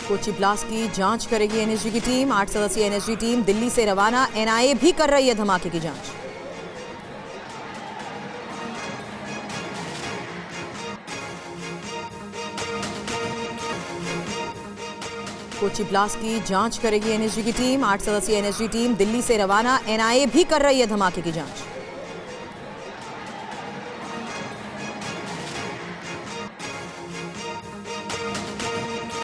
Kochi blast की जांच करेगी एनएसजी की टीम। 8 सदस्यीय एनएसजी टीम दिल्ली से रवाना। एनआईए भी कर रही है धमाके की जांच। कोची ब्लास्ट की जांच करेगी एनएसजी की टीम। 8 सदस्यीय एनएसजी टीम दिल्ली से रवाना। एनआईए भी कर रही है धमाके की जांच।